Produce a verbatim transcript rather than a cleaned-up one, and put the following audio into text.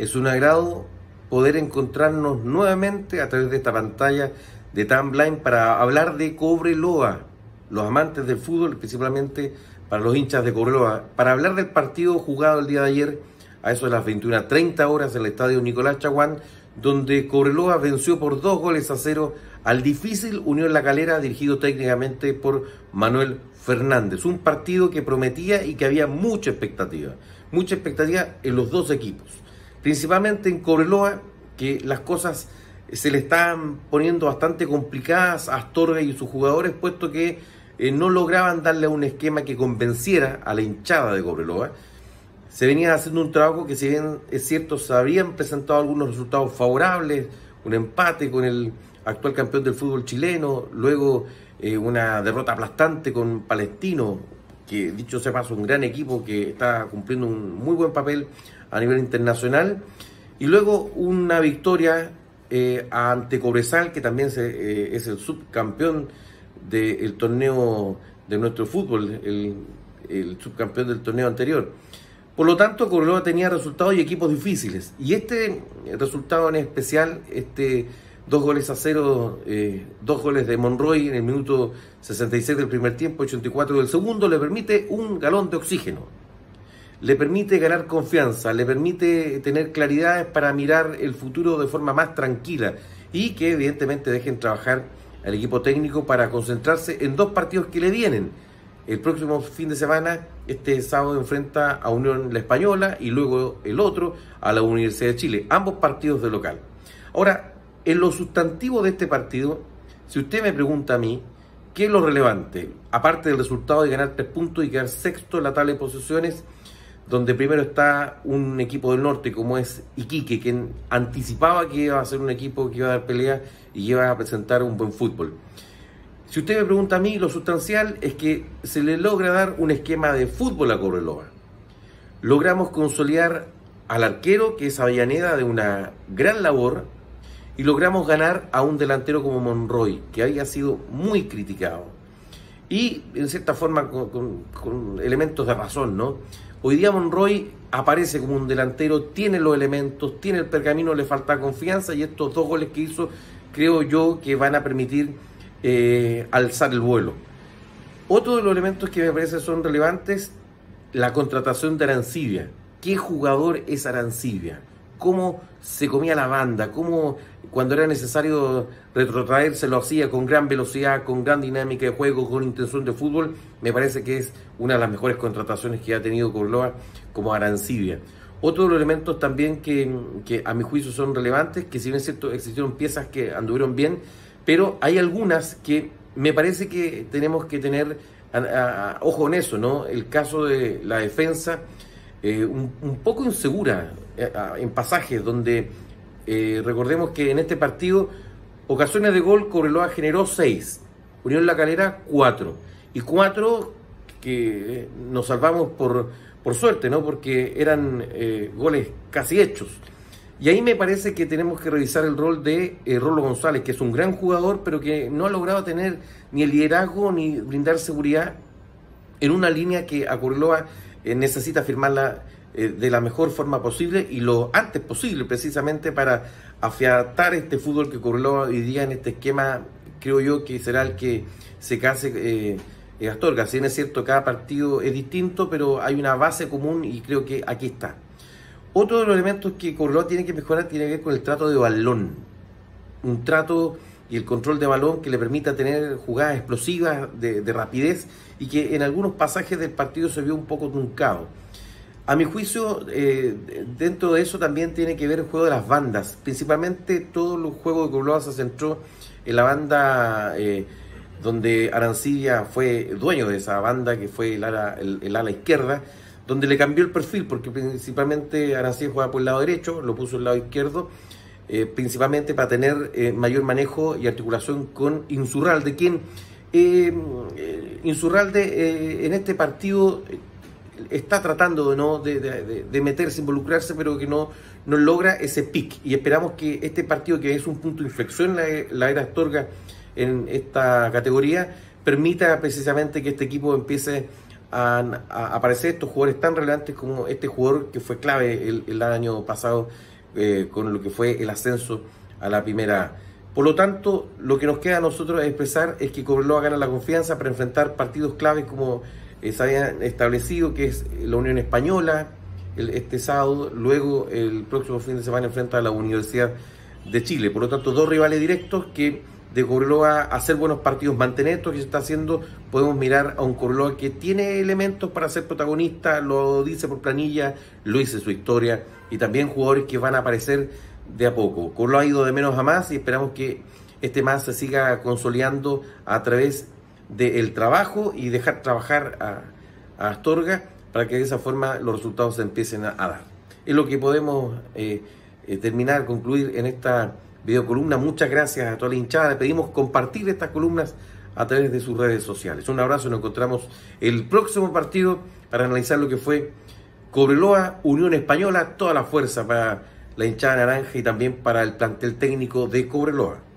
Es un agrado poder encontrarnos nuevamente a través de esta pantalla de Timeline para hablar de Cobreloa, los amantes del fútbol, principalmente para los hinchas de Cobreloa, para hablar del partido jugado el día de ayer a eso de las veintiuna treinta horas en el estadio Nicolás Chaguán, donde Cobreloa venció por dos goles a cero al difícil Unión La Calera, dirigido técnicamente por Manuel Fernández. Un partido que prometía y que había mucha expectativa, mucha expectativa en los dos equipos, principalmente en Cobreloa, que las cosas se le están poniendo bastante complicadas a Astorga y sus jugadores, puesto que eh, no lograban darle un esquema que convenciera a la hinchada de Cobreloa. Se venía haciendo un trabajo que, si bien es cierto, se habían presentado algunos resultados favorables, un empate con el actual campeón del fútbol chileno, luego eh, una derrota aplastante con Palestino, que dicho sea paso, un gran equipo que está cumpliendo un muy buen papel a nivel internacional, y luego una victoria eh, ante Cobresal, que también se, eh, es el subcampeón del torneo de nuestro fútbol, el, el subcampeón del torneo anterior. Por lo tanto, Cobreloa tenía resultados y equipos difíciles, y este resultado en especial, este dos goles a cero, eh, dos goles de Monroy en el minuto sesenta y seis del primer tiempo, ochenta y cuatro del segundo, le permite un galón de oxígeno, le permite ganar confianza, le permite tener claridades para mirar el futuro de forma más tranquila, y que evidentemente dejen trabajar al equipo técnico para concentrarse en dos partidos que le vienen. El próximo fin de semana, este sábado, enfrenta a Unión La Española, y luego el otro a la Universidad de Chile, ambos partidos de local. Ahora, en lo sustantivo de este partido, si usted me pregunta a mí, ¿qué es lo relevante? Aparte del resultado de ganar tres puntos y quedar sexto en la tabla de posiciones, donde primero está un equipo del norte como es Iquique, quien anticipaba que iba a ser un equipo que iba a dar pelea y iba a presentar un buen fútbol. Si usted me pregunta a mí, lo sustancial es que se le logra dar un esquema de fútbol a Cobreloa. Logramos consolidar al arquero, que es Avellaneda, de una gran labor, y logramos ganar a un delantero como Monroy, que había sido muy criticado. Y, en cierta forma, con, con, con elementos de razón, ¿no? Hoy día Monroy aparece como un delantero, tiene los elementos, tiene el pergamino, le falta confianza, y estos dos goles que hizo, creo yo que van a permitir Eh, alzar el vuelo. Otro de los elementos que me parece son relevantes, la contratación de Arancibia. ¿Qué jugador es Arancibia? Cómo se comía la banda, cómo cuando era necesario retrotraerse lo hacía con gran velocidad, con gran dinámica de juego, con intención de fútbol. Me parece que es una de las mejores contrataciones que ha tenido Cobreloa, como Arancibia. Otro de los elementos también que, que a mi juicio son relevantes, que si bien es cierto existieron piezas que anduvieron bien, pero hay algunas que me parece que tenemos que tener a, a, a, ojo en eso, ¿no? El caso de la defensa, eh, un, un poco insegura eh, a, en pasajes donde eh, recordemos que en este partido ocasiones de gol Cobreloa generó seis, Unión La Calera cuatro, y cuatro que eh, nos salvamos por, por suerte, ¿no? Porque eran eh, goles casi hechos. Y ahí me parece que tenemos que revisar el rol de eh, Rolo González, que es un gran jugador, pero que no ha logrado tener ni el liderazgo ni brindar seguridad en una línea que a Cobreloa eh, necesita firmarla eh, de la mejor forma posible y lo antes posible, precisamente para afiatar este fútbol que Cobreloa hoy día en este esquema, creo yo que será el que se case eh, eh, Astorga. Si bien es cierto, cada partido es distinto, pero hay una base común y creo que aquí está. Otro de los elementos que Cobreloa tiene que mejorar tiene que ver con el trato de balón. Un trato y el control de balón que le permita tener jugadas explosivas de, de rapidez, y que en algunos pasajes del partido se vio un poco truncado. A mi juicio, eh, dentro de eso también tiene que ver el juego de las bandas. Principalmente todo el juego de Cobreloa se centró en la banda eh, donde Arancibia fue dueño de esa banda, que fue el ala, el, el ala izquierda, donde le cambió el perfil, porque principalmente Arancibia jugaba por el lado derecho, lo puso el lado izquierdo, eh, principalmente para tener eh, mayor manejo y articulación con Insurralde, quien eh, eh, Insurralde eh, en este partido eh, está tratando ¿no? de, de, de meterse, involucrarse, pero que no, no logra ese pic, y esperamos que este partido, que es un punto de inflexión en la, la era Astorga en esta categoría, permita precisamente que este equipo empiece a, a aparecer estos jugadores tan relevantes como este jugador que fue clave el, el año pasado eh, con lo que fue el ascenso a la primera A. Por lo tanto, lo que nos queda a nosotros expresar es que Cobreloa gana la confianza para enfrentar partidos claves como eh, se habían establecido, que es la Unión Española el, este sábado, luego el próximo fin de semana enfrenta a la Universidad de Chile. Por lo tanto, dos rivales directos que de Cobreloa hacer buenos partidos, mantener esto que se está haciendo, podemos mirar a un Cobreloa que tiene elementos para ser protagonista, lo dice por planilla, lo dice su historia, y también jugadores que van a aparecer de a poco. Cobreloa ha ido de menos a más y esperamos que este más se siga consolidando a través del trabajo y dejar trabajar a, a Astorga para que de esa forma los resultados se empiecen a, a dar. Es lo que podemos eh, eh, terminar, concluir en esta videocolumna. Muchas gracias a toda la hinchada. Le pedimos compartir estas columnas a través de sus redes sociales. Un abrazo, nos encontramos el próximo partido para analizar lo que fue Cobreloa, Unión Española, toda la fuerza para la hinchada naranja y también para el plantel técnico de Cobreloa.